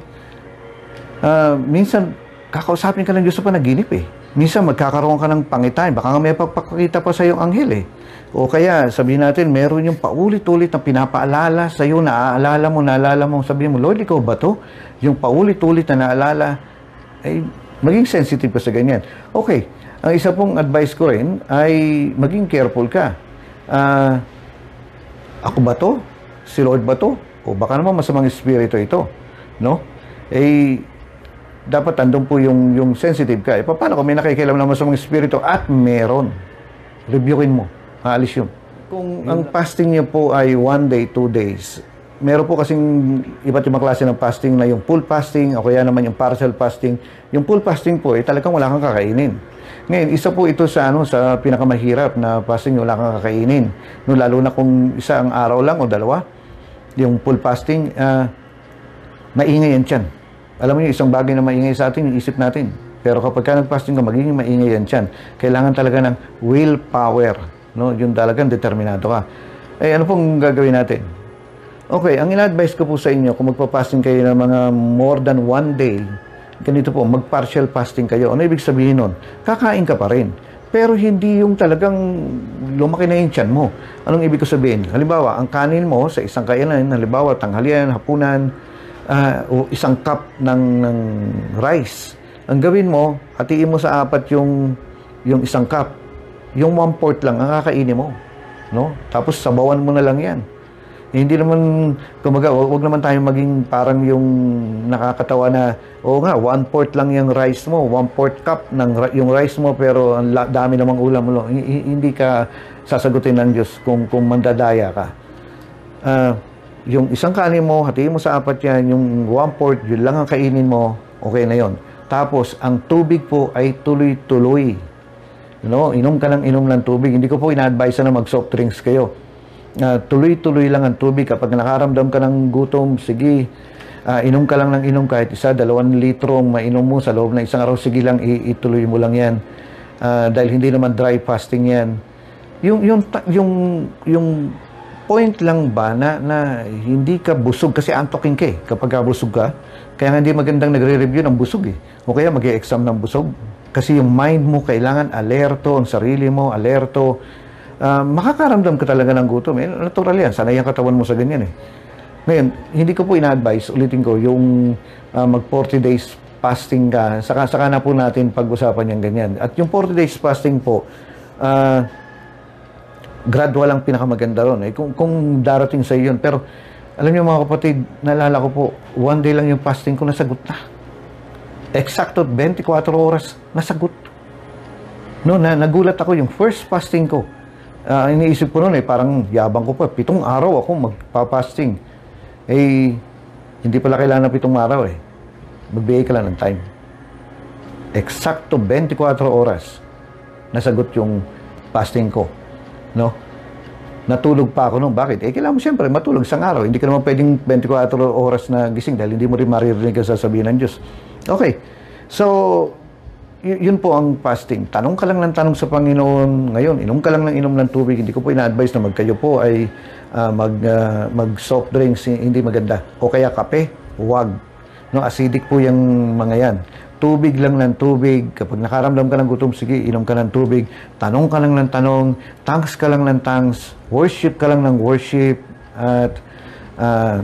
uh, minsan, kakausapin ka ng Diyos sa panaginip eh. Minsan, magkakaroon ka ng pangitain. Baka nga may pagpakita pa sa iyong anghel eh. O kaya, sabihin natin, meron yung paulit-ulit na pinapaalala sa iyo, naaalala mo, naalala mo, sabihin mo, Lord, ikaw ba to? Yung paulit-ulit na naalala, ay maging sensitive ka sa ganyan. Okay, ang isa pong advice ko rin ay maging careful ka. Uh, ako ba to? Si Lord ba to? O baka naman masamang espiritu ito, no? Eh, dapat andun po yung, yung sensitive ka. Eh, paano kung may nakikialam na masamang espiritu at meron? Reviewin mo. Haalis yun. Kung ang fasting niyo po ay one day, two days, meron po kasing iba't ibang klase ng fasting na yung full fasting o kaya naman yung partial fasting. Yung full fasting po, eh, talagang wala kang kakainin. Ngayon, isa po ito sa ano sa pinakamahirap na fasting, wala kang kakainin. No, lalo na kung isa ang araw lang o dalawa, yung full fasting, uh, maingay yan tiyan. Alam mo yung isang bagay na maingay sa atin, yung isip natin. Pero kapag ka nag-fasting ka, magiging maingay yan tiyan. Kailangan talaga ng willpower. No? Yung talagang determinado ka. Eh, ano pong gagawin natin? Okay, ang ina-advise ko po sa inyo, kung magpa-fasting kayo ng mga more than one day, ganito po, mag-partial fasting kayo. Ano ibig sabihin nun? Kakain ka pa rin. Pero hindi yung talagang lumaki na yung tiyan mo. Anong ibig ko sabihin? Halimbawa, ang kanin mo sa isang kainan, halimbawa, tanghalian, hapunan, uh, o isang cup ng, ng rice. Ang gawin mo, hatiin mo sa apat yung, yung isang cup. Yung one-fourth lang ang kakainin mo. No? Tapos sabawan mo na lang yan. Hindi naman, kumaga, wag naman tayo maging parang yung nakakatawa na, oo nga, one-fourth lang yung rice mo, one-fourth cup ng yung rice mo, pero ang dami namang ulam mo. Hindi ka sasagutin ng Diyos kung, kung mandadaya ka. Uh, yung isang kanin mo, hatiin mo sa apat yan, yung one-fourth, yun lang ang kainin mo, okay na yon. Tapos, ang tubig po ay tuloy-tuloy. You know, inom ka ng inom ng tubig. Hindi ko po ina-advise na mag-soft drinks kayo. Uh, tuloy-tuloy lang ang tubig. Kapag nakaramdam ka ng gutom, sige, uh, inom ka lang ng inom kahit isa, dalawang litro mainom mo sa loob ng isang araw, sige lang, ituloy mo lang yan. Uh, dahil hindi naman dry fasting yan. Yung, yung, yung, yung point lang ba na, na hindi ka busog, kasi antokin ka eh, kapag ka busog ka. Kaya hindi magandang nagre-review ng busog eh. O kaya mag-e-exam ng busog. Kasi yung mind mo kailangan alerto, ang sarili mo alerto. Uh, makakaramdam ka talaga ng gutom. Eh, natural yan. Sanay ang katawan mo sa ganyan eh. Ngayon, hindi ko po ina-advise, ulitin ko, yung uh, mag forty days fasting ka, saka, saka na po natin pag-usapan yung ganyan. At yung forty days fasting po, uh, gradual ang pinakamaganda ron. Eh. Kung, kung darating sa yun. Pero, alam niyo mga kapatid, naalala ko po, one day lang yung fasting ko, nasagot na. Eksakto, twenty-four oras, nasagot. No, na, nagulat ako yung first fasting ko. Uh, iniisip ko noon eh, parang yabang ko pa. Pitong araw ako magpa-fasting. Eh, hindi pala kailangan ng pitong araw eh. Magbigay ka lang ng time. Eksakto twenty-four oras, nasagot yung fasting ko. No? Natulog pa ako noon. Bakit? Eh, kailangan mo siyempre matulog isang araw. Hindi ka naman pwedeng twenty-four oras na gising dahil hindi mo rin maririnig ang sasabihin ng Diyos. Okay. So, y- yun po ang fasting. Tanong ka lang ng tanong sa Panginoon. Ngayon, inom ka lang ng inom ng tubig. Hindi ko po ina-advise na magkayo po ay uh, mag, uh, mag soft drinks, hindi maganda. O kaya kape, huwag. No, acidic po yung mga yan. Tubig lang ng tubig. Kapag nakaramdam ka ng gutom, sige, inom ka ng tubig. Tanong ka lang ng tanong. Thanks ka lang ng thanks. Worship ka lang ng worship. At uh,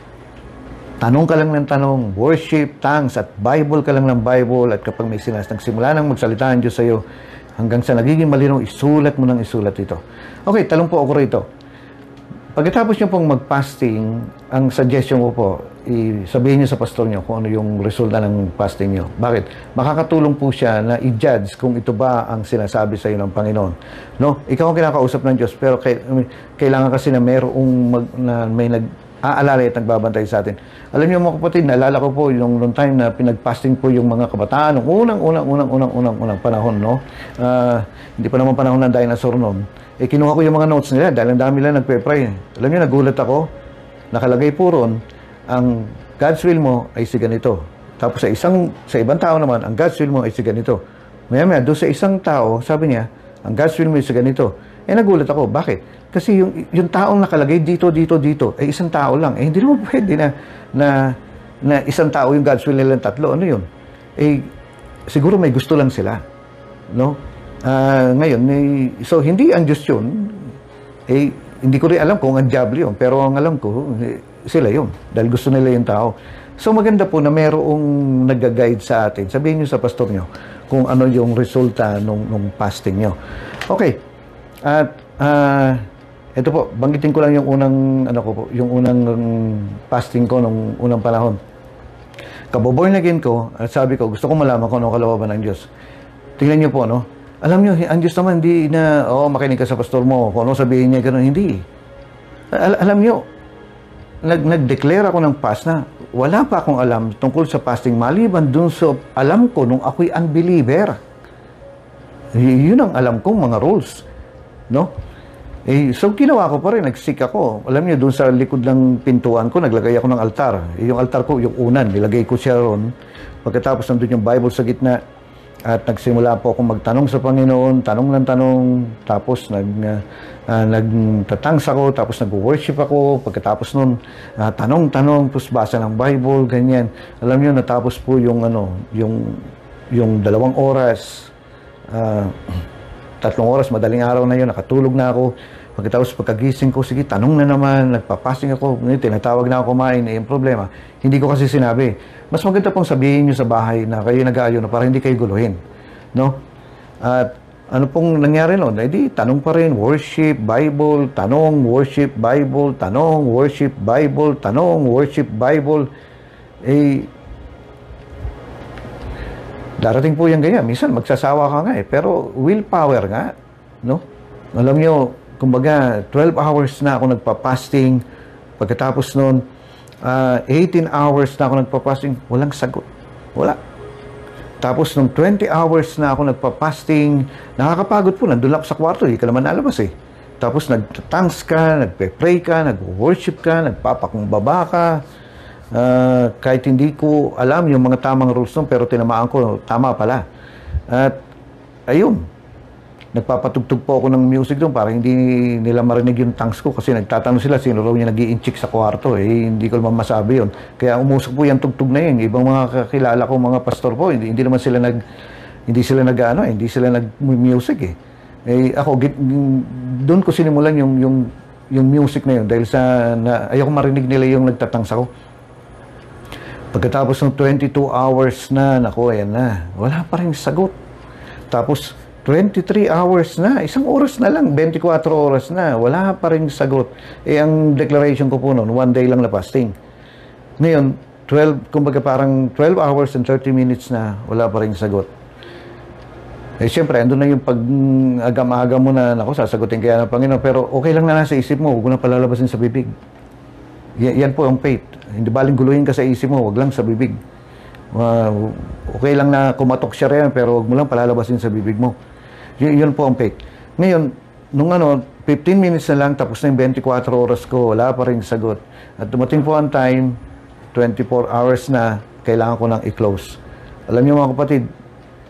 tanong ka lang ng tanong. Worship, thanks. At Bible ka lang ng Bible. At kapag may sinas, nagsimula nang magsalita ang Diyos sa iyo, hanggang sa nagiging malinaw, isulat mo nang isulat ito. Okay, talong po ako rito. Pagkatapos nyo pong mag-fasting, ang suggestion ko po, sabihin nyo sa pastor nyo kung ano yung resulta ng fasting nyo. Bakit? Makakatulong po siya na i-judge kung ito ba ang sinasabi sa iyo ng Panginoon. No? Ikaw ang kinakausap ng Diyos, pero kailangan kasi na mayroong mag, na may nag-aalala at nagbabantay sa atin. Alam niyo mga kapatid, naalala ko po yung noong time na pinag-fasting po yung mga kabataan, nung unang, unang, unang, unang, unang, unang panahon, no? Uh, hindi pa naman panahon ng dinosaur noon. Eh, kinuha ko yung mga notes nila dahil ang dami lang nagpe-pray. Alam niyo, nagulat ako. Nakalagay po ron, ang God's will mo ay si ganito. Tapos sa isang sa ibang tao naman, ang God's will mo ay si ganito. Maya-maya, doon sa isang tao, sabi niya, ang God's will mo ay si ganito. Eh, nagulat ako. Bakit? Kasi yung, yung taong nakalagay dito, dito, dito, ay isang tao lang. Eh, hindi naman pwede na, na, na isang tao yung God's will nilang tatlo. Ano yun? Eh, siguro may gusto lang sila. No? Uh, ngayon, eh, so hindi ang Diyos yun. Eh, hindi ko rin alam kung ang diablo yun. Pero ang alam ko, eh, sila yun. Dahil gusto nila yung tao. So maganda po na mayroong nag-guide sa atin. Sabihin nyo sa pastor nyo kung ano yung resulta nung, nung fasting nyo. Okay. At, uh, ito po, banggitin ko lang yung unang, ano ko po, yung unang fasting ko nung unang panahon. Kaboborn again ko, at sabi ko, gusto ko malaman kung ano kalooban ng Diyos. Tingnan nyo po, no? Alam nyo, ang Diyos naman, hindi na, oh, makinig ka sa pastor mo, kung ano sabihin niya, gano'n, hindi. Al alam nyo, nag nag-declare ako ng fast na wala pa akong alam tungkol sa fasting maliban dun sa alam ko nung ako'y unbeliever. Y yun ang alam kong mga rules. No? Eh, so, ginawa ko pa rin. Nag-seek ako. Alam niyo, dun sa likod ng pintuan ko, naglagay ako ng altar. Eh, yung altar ko, yung unan, nilagay ko siya ron. Pagkatapos nandun yung Bible sa gitna, at nagsimula po akong magtanong sa Panginoon, tanong ng tanong, tapos nag, uh, nagtatangs ako, tapos nag-worship ako, pagkatapos nun, uh, tanong-tanong, tapos basa ng Bible, ganyan. Alam niyo, natapos po yung, ano, yung, yung dalawang oras, uh, tatlong oras, madaling araw na yun, nakatulog na ako. Pagkatapos pagkagising ko, sige, tanong na naman, nagpapasing ako, tinatawag na ako kumain, eh, yung problema. Hindi ko kasi sinabi. Mas maganda pong sabihin nyo sa bahay na kayo nag-aayon na para hindi kayo guluhin. No? At ano pong nangyari noon? Eh di, tanong pa rin, worship, Bible, tanong, worship, Bible, tanong, worship, Bible, tanong, worship, Bible. Eh, darating po yung ganyan. Minsan, magsasawa ka nga eh. Pero willpower nga. No? Alam nyo, kumbaga, twelve hours na ako nagpa-fasting. Pagkatapos nun, uh, eighteen hours na ako nagpa-fasting. Walang sagot. Wala. Tapos, nung twenty hours na ako nagpa-fasting, nakakapagod po. Nandun lang ako sa kwarto. Hindi ka naman nalabas eh. Tapos, nag-thanks ka, nagpe-pray ka, nag-worship ka, nagpapakumbaba ka. Uh, kahit hindi ko alam yung mga tamang rules nun, pero tinamaan ko, tama pala. At, ayun. Nagpapatugtog po ako ng music doon para hindi nila marinig yung thanks ko kasi nagtatanong sila sino raw niya nag-i-inchik sa kwarto. Eh, hindi ko naman masabi yun. Kaya umusok po yung tugtog na yun. Ibang mga kakilala ko, mga pastor po, hindi, hindi naman sila nag, hindi sila nag, ano, hindi sila nag-music eh. Eh, ako, doon ko sinimulan yung, yung, yung music na yun dahil sa, na, ayoko marinig nila yung nagtatangs ako. Pagkatapos ng twenty-two hours na, naku, ayan na, wala pa rin sagot. Tapos, twenty-three hours na, isang oras na lang, twenty-four oras na, wala pa rin sagot. Eh, ang declaration ko po noon, one day lang na fasting. Ngayon, twelve, kumbaga parang twelve hours and thirty minutes na, wala pa rin sagot. Eh, siyempre, andun na yung pag-agam-agam mo na, naku, sasagutin kaya ng Panginoon, pero okay lang na nasa isip mo, huwag mo na palalabasin sa bibig. Y yan po ang faith. Hindi baling guluhin ka sa isip mo, huwag lang sa bibig. Uh, okay lang na kumatok siya rin, pero huwag mo lang palalabasin sa bibig mo. Y yun po ang faith. Ngayon, nung ano, fifteen minutes na lang, tapos na yung twenty-four oras ko, wala pa rin sagot. At dumating po ang time, twenty-four hours na, kailangan ko nang i-close. Alam niyo mga kapatid,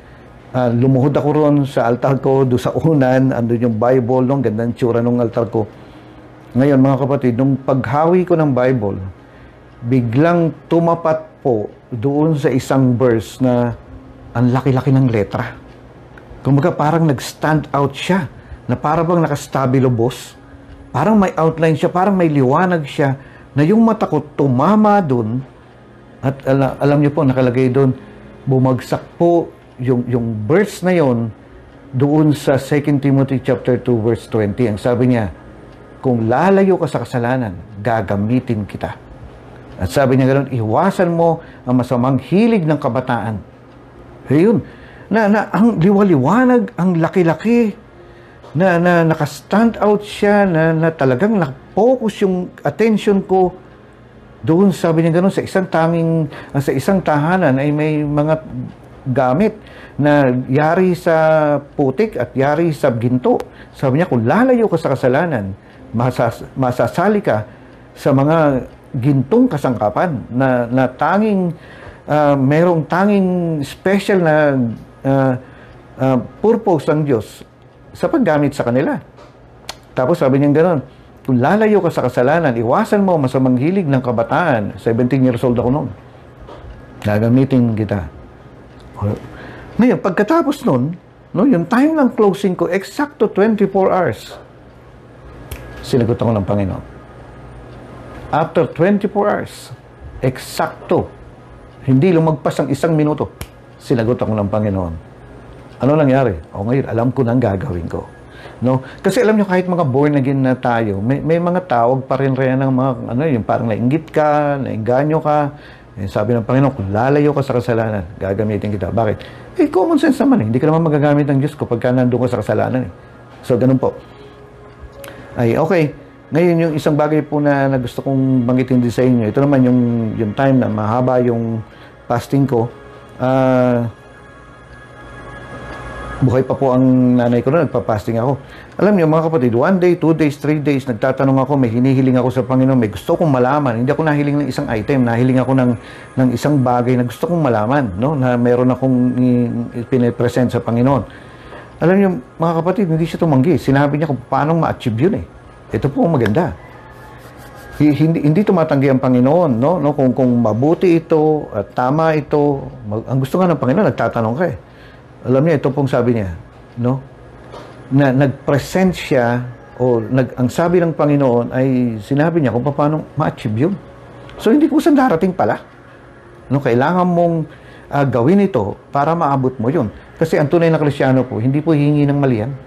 Ah, lumuhod ako ron sa altar ko, doon sa unan, andun yung Bible, no? Gandang tsura ng altar ko. Ngayon, mga kapatid, nung paghawi ko ng Bible, biglang tumapat po doon sa isang verse na ang laki-laki ng letra. Kumbaga, parang nag-stand out siya, na parang bang nakastabilo, boss. Parang may outline siya, parang may liwanag siya, na yung mata ko tumama doon, at ala, alam niyo po, nakalagay doon, bumagsak po yung, yung verse na yon doon sa Second Timothy chapter two verse twenty. Ang sabi niya, kung lalayo ka sa kasalanan, gagamitin kita. At sabi niya ganoon, iwasan mo ang masamang hilig ng kabataan. Ayun, na, na ang liwaliwanag, ang laki-laki, na, na naka-stand out siya, na, na talagang naka-focus yung attention ko doon. Sabi niya ganoon, sa isang tanging, sa isang tahanan ay may mga gamit na yari sa putik at yari sa ginto. Sabi niya, kung lalayo ka sa kasalanan, masas masasali ka sa mga gintong kasangkapan na, na tanging, uh, merong tanging special na uh, uh, purpose ng Diyos sa paggamit sa kanila. Tapos sabi niya gano'n, kung lalayo ka sa kasalanan, iwasan mo masamang hilig ng kabataan. seventeen years old ako noon. Gagamitin kita. Ngayon, pagkatapos nun, no, yung time ng closing ko, eksakto twenty-four hours, sinagot ako ng Panginoon. After twenty-four hours, eksakto, hindi lumagpas ang isang minuto, sinagot ako ng Panginoon. Ano nangyari? O ngayon, alam ko nang gagawin ko. No? Kasi alam nyo, kahit mga born again na tayo, may, may mga tawag pa rin rin ng mga, ano, yung parang nainggit ka, nainganyo ka. Eh, sabi ng Panginoon, kung lalayo ka sa kasalanan, gagamitin kita. Bakit? Eh, common sense naman eh. Hindi ka naman magagamit ng Diyos ko pagka nandun ka sa kasalanan eh. So, ganun po. Ay, okay. Ngayon, yung isang bagay po na, na gusto kong banggitin din sa inyo, ito naman yung, yung time na mahaba yung fasting ko. Ah... Uh, buhay pa po ang nanay ko na, nagpa-fasting ako. Alam niyo mga kapatid, one day, two days, three days, nagtatanong ako, may hinihiling ako sa Panginoon, may gusto kong malaman. Hindi ako nahiling ng isang item, nahiling ako ng, ng isang bagay na gusto kong malaman, no? Na meron akong pinipresent sa Panginoon. Alam niyo mga kapatid, hindi siya tumanggi. Sinabi niya kung paano ma-achieve yun eh. Ito po ang maganda. Hindi, hindi tumatanggi ang Panginoon, no? No? Kung, kung mabuti ito, at tama ito, mag, ang gusto nga ng Panginoon, nagtatanong ka eh. Alam niya, ito pong sabi niya, no? Na nag-present siya, o nag, ang sabi ng Panginoon ay sinabi niya kung paano ma-achieve yun. So, hindi ko saan darating pala. No? Kailangan mong uh, gawin ito para maabot mo yun. Kasi ang tunay na Kristiyano po, hindi po hihingi ng mali yan.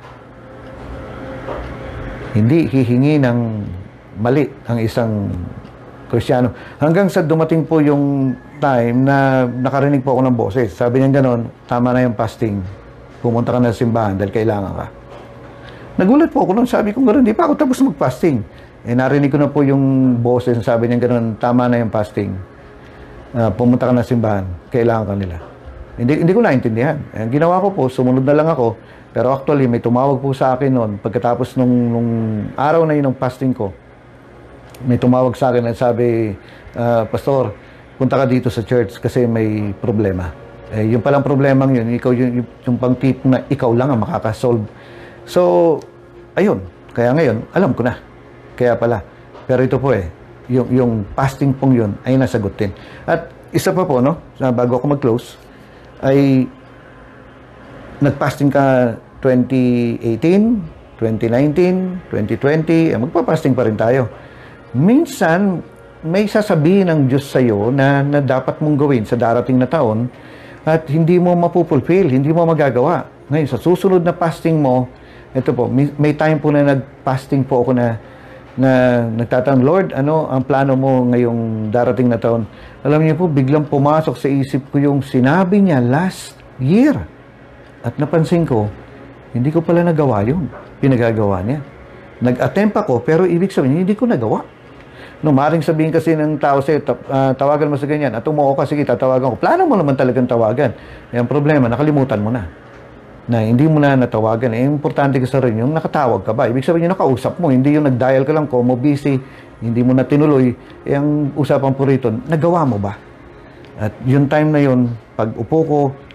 Hindi hihingi ng mali ang isang Kristiyano. Hanggang sa dumating po yung time na nakarinig po ako ng boses. Sabi niya gano'n, tama na yung fasting. Pumunta ka na sa simbahan dahil kailangan ka. Nagulat po ako nung sabi ko gano'n, di pa ako tapos mag-fasting. Eh, narinig ko na po yung boses. Sabi niya gano'n, tama na yung fasting. Uh, pumunta ka na sa simbahan, kailangan ka nila. Hindi, hindi ko naintindihan. Ang ginawa ko po, sumunod na lang ako. Pero actually, may tumawag po sa akin noon. Pagkatapos nung, nung araw na yun ng fasting ko, may tumawag sa akin at sabi, uh, Pastor, punta ka dito sa church kasi may problema. Eh, yung palang problemang yun, ikaw yung, yung, yung pang tip na ikaw lang ang makakasolve. So, ayun. Kaya ngayon, alam ko na. Kaya pala. Pero ito po eh, yung, yung fasting pong yun ay nasagutin. At isa pa po, no, bago ako mag-close, ay nag-fasting ka twenty eighteen, twenty nineteen, twenty twenty, eh, magpa-fasting pa rin tayo. Minsan, may sasabihin ng Diyos sa iyo na, na dapat mong gawin sa darating na taon at hindi mo mapupulfill, hindi mo magagawa. Ngayon, sa susunod na fasting mo, ito po, may, may time po na nag-fasting po ako na, na nagtatanong, Lord, ano ang plano mo ngayong darating na taon? Alam niyo po, biglang pumasok sa isip ko yung sinabi niya last year. At napansin ko, hindi ko pala nagawa yun. Pinagagawa niya. Nag-attempt ako, pero ibig sabihin, hindi ko nagawa. No, maring sabihin kasi ng tao sa'yo, uh, tawagan mo sa ganyan, at umuo ka, sige, tatawagan ko. Plano mo naman talagang tawagan. Eh, ang problema, nakalimutan mo na. Na hindi mo na natawagan. Eh, importante ka sa rin yung nakatawag ka ba. Ibig sabihin yung nakausap mo, hindi yung nag-dial ka lang, como busy, hindi mo na tinuloy. Eh, ang usapan po rito, nagawa mo ba? At yung time na yun, pag upo ko,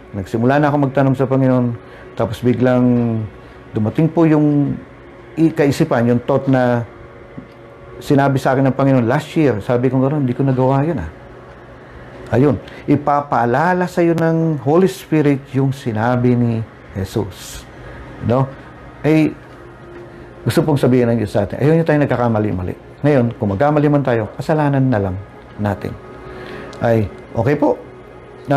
Nagsimula na ako magtanong sa Panginoon, tapos biglang dumating po yung kaisipan, yung thought na sinabi sa akin ng Panginoon last year. Sabi ko gano'n, hindi ko nagawa yun ah. Ayun, ipapaalala sa iyo ng Holy Spirit yung sinabi ni Jesus. No? Eh, gusto pong sabihin ng Diyos sa atin, ayaw niyo tayo nagkakamali-mali. Ngayon, kung magkamali man tayo, kasalanan na lang natin. Ay, okay po. Na,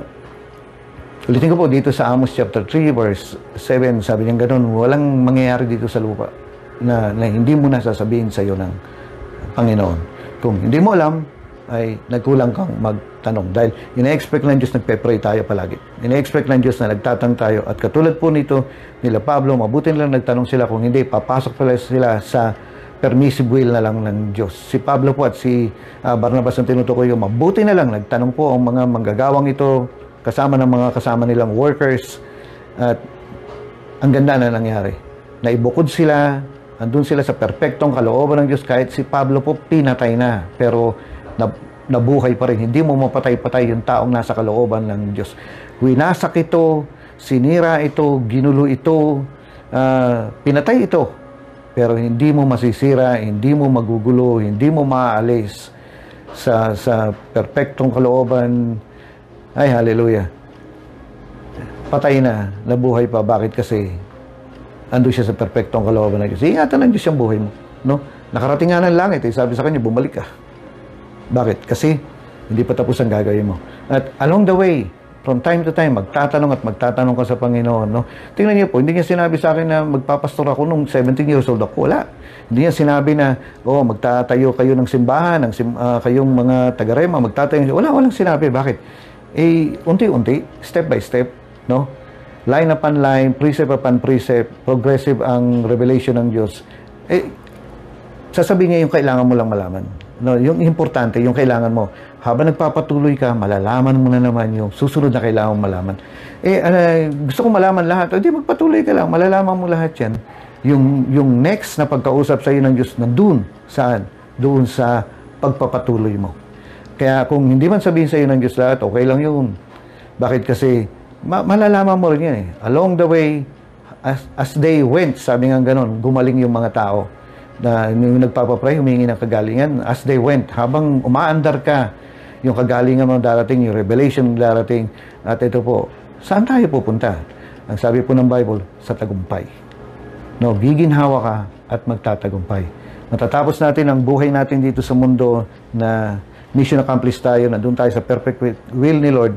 uh, ulitin ko po dito sa Amos chapter three, verse seven, sabi niya gano'n, walang mangyayari dito sa lupa na, na hindi mo nasasabihin sa iyo ng Panginoon. Kung hindi mo alam, ay nagkulang kang magtanong. Dahil ina-expect ng Diyos, nagpe-pray tayo palagi. Ina-expect ng Diyos na nagtatang tayo. At katulad po nito, nila Pablo, mabuti lang nagtanong sila. Kung hindi, papasok pala sila sa permissive will na lang ng Diyos. Si Pablo po at si uh, Barnabas ang tinutukoy ko, mabuti na lang nagtanong po ang mga manggagawang ito, kasama ng mga kasama nilang workers. At ang ganda na nangyari. Naibukod sila, andun sila sa perpektong kalooban ng Diyos. Kahit si Pablo po, pinatay na. Pero nabuhay pa rin. Hindi mo mapatay-patay yung taong nasa kalooban ng Diyos. Winasak ito, sinira ito, ginulo ito, uh, pinatay ito. Pero hindi mo masisira, hindi mo magugulo, hindi mo maaalis sa, sa perpektong kalooban. Ay, hallelujah. Patay na, nabuhay pa. Bakit? Kasi ando siya sa perpektong kalooban ng Diyos. Ingatan ng Diyos yung buhay mo. No? Nakarating nga ng langit. Eh, sabi sa kanya, bumalik ka. Bakit? Kasi hindi pa tapos ang gagawin mo. At along the way, from time to time, magtatanong at magtatanong ka sa Panginoon. No? Tingnan niyo po, hindi niya sinabi sa akin na magpapastor ako nung seventeen years old ako. Wala. Hindi niya sinabi na, oh, magtatayo kayo ng simbahan, ng sim, uh, kayong mga taga-rema, magtatayo. Wala, walang sinabi. Bakit? Eh, unti-unti, step by step, no? Line upon line, precept upon precept, progressive ang revelation ng Diyos. Eh, sasabihin niya yung kailangan mo lang malaman. No, yung importante, yung kailangan mo. Habang nagpapatuloy ka, malalaman mo na naman yung susunod na kailangan mo malaman. Eh, uh, gusto ko malaman lahat. O di, magpatuloy ka lang. Malalaman mo lahat yan. Yung, yung next na pagkausap sa iyo ng Diyos, nandun. Saan? Doon sa pagpapatuloy mo. Kaya kung hindi man sabihin sa iyo ng Diyos lahat, okay lang yun. Bakit? Kasi ma malalaman mo rin yan eh. Along the way, as, as they went, sabi nga ganon, gumaling yung mga tao na yung nagpapapray, humingi ng kagalingan. As they went, habang umaandar ka, yung kagalingan mo darating, yung revelation darating, at ito po, saan tayo pupunta? Ang sabi po ng Bible, sa tagumpay. No, giginhawa ka at magtatagumpay. Matatapos natin ang buhay natin dito sa mundo na mission accomplished tayo, na doon tayo sa perfect will ni Lord.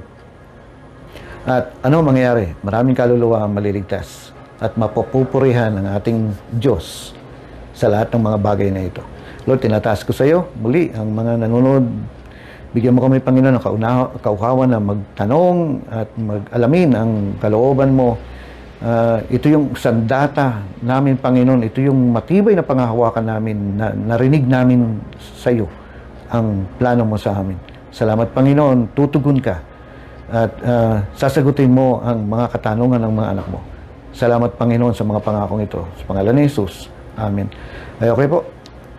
At ano mangyayari? Maraming kaluluwa ang maliligtas at mapupurihan ng ating Diyos sa lahat ng mga bagay na ito. Lord, tinataas ko sa iyo muli ang mga nanonood. Bigyan mo kami, Panginoon, ng kauhawan na magtanong at mag-alamin ang kalooban mo. Uh, ito yung sandata namin, Panginoon. Ito yung matibay na panghahawakan namin, na narinig namin sa iyo ang plano mo sa amin. Salamat, Panginoon. Tutugon ka at uh, sasagutin mo ang mga katanungan ng mga anak mo. Salamat, Panginoon, sa mga pangakong ito. Sa pangalan ni Jesus. Amen. Ay, okay po.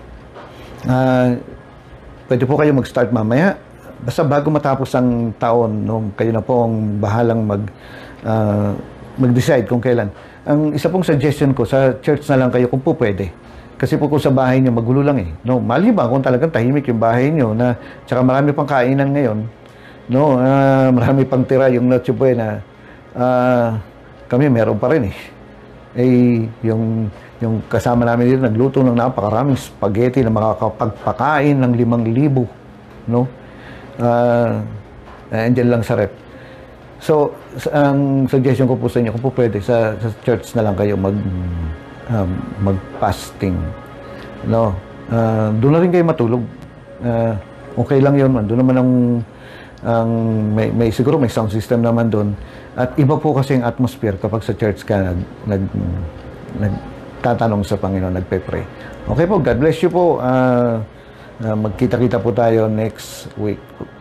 Uh, pwede po kayo mag-start mamaya. Basta bago matapos ang taon, no, kayo na po ang bahalang mag, uh, mag-decide kung kailan. Ang isa pong suggestion ko, sa church na lang kayo kung po pwede. Kasi po kung sa bahay nyo, magulo lang eh. No, maliban kung talagang tahimik yung bahay nyo, na, tsaka marami pang kainan ngayon. No, uh, marami pang tira yung Noche Buena. Uh, kami meron pa rin eh. Eh, yung yung kasama namin dito, nagluto ng napakaraming spaghetti na makakapagpakain ng limang libo. No? Uh, andyan lang sa rep. So, ang suggestion ko po sa inyo, kung po pwede, sa, sa church na lang kayo mag, um, mag-fasting. No? Uh, doon na rin kayo matulog. Uh, okay lang yun. Doon naman ang, ang may, may, siguro may sound system naman doon. At iba po kasi ang atmosphere kapag sa church ka nag, nag, nag tatanong sa Panginoon, nagpe-pray. Okay po, God bless you po. Uh, uh, magkita-kita po tayo next week.